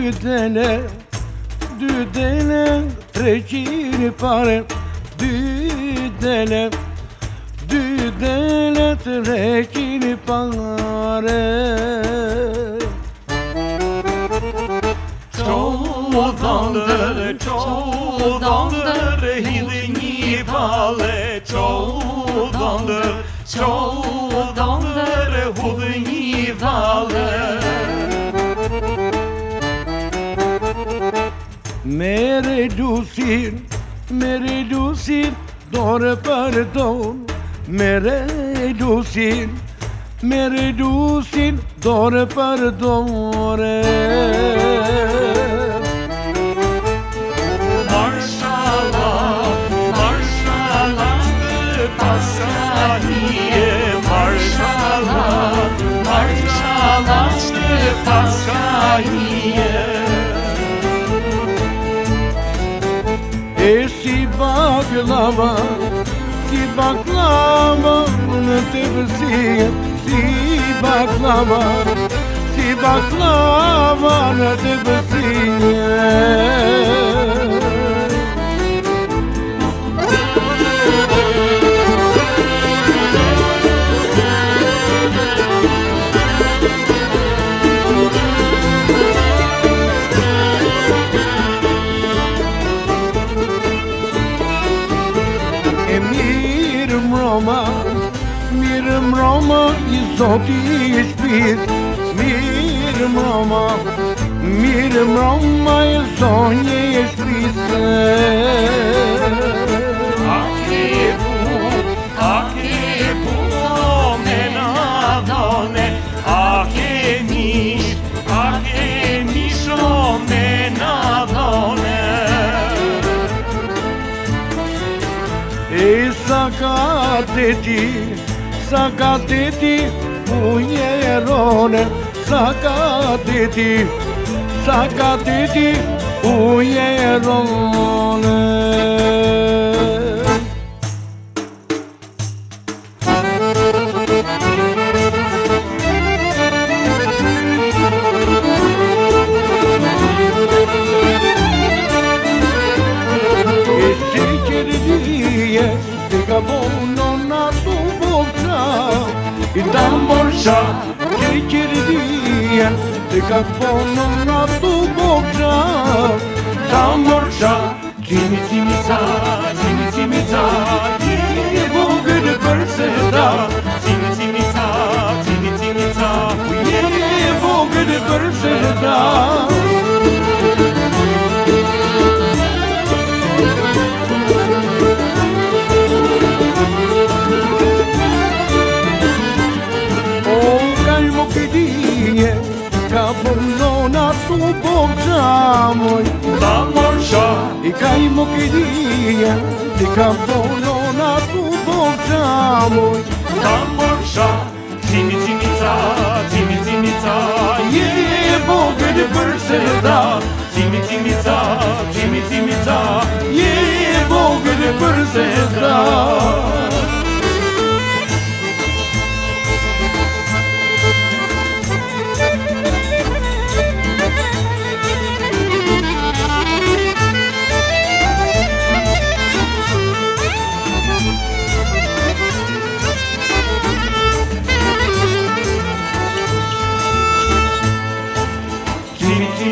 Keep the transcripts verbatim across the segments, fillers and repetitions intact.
Düdene, düdene trekini pare. Düdene, düdene trekini pare. Çoğudandır, çoğudandır hidini pale. Çoğudandır, çoğudandır hudini pale. Mere dusin, mere dusin, dore pardon. Mere dusin, mere dusin, dore pardon. Marşallah, marşallah, Paskahiye. Marşallah, marşallah, Paskahiye. E si baklava, si baklava, ne tepsi, si baklava, si baklava, ne tepsi. Roma, mirëm Roma, I Zoti I shpirt. Mirëm Roma, mirëm Roma, I zonje I shpirt. A ke pu, a ke pu, me na dhone. A ke mish, a ke misho me na dhone. E sa ka teti, sa ka teti, ujerone. Sa ka teti, sa ka teti, ujerone. Ti ka bono na tu bovqa I tamborsha Ti qiridia Ti ka bono na tu bovqa Tamborsha Cimi cimi ca, cimi cimi ca Je vogël për se da Cimi cimi ca, cimi cimi ca Je vogël për se da Ka bono tu bovqa moj Tamborsha I ka I mo kidia Ti ka bono tu bovqa moj Tamborsha Cimi cimi ca, cimi cimi ca Je vogël për se da Cimi cimi ca, cimi cimi ca Je vogël për se da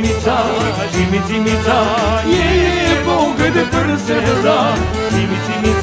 Cimi cimi ca, Je vogël për se da Cimi cimi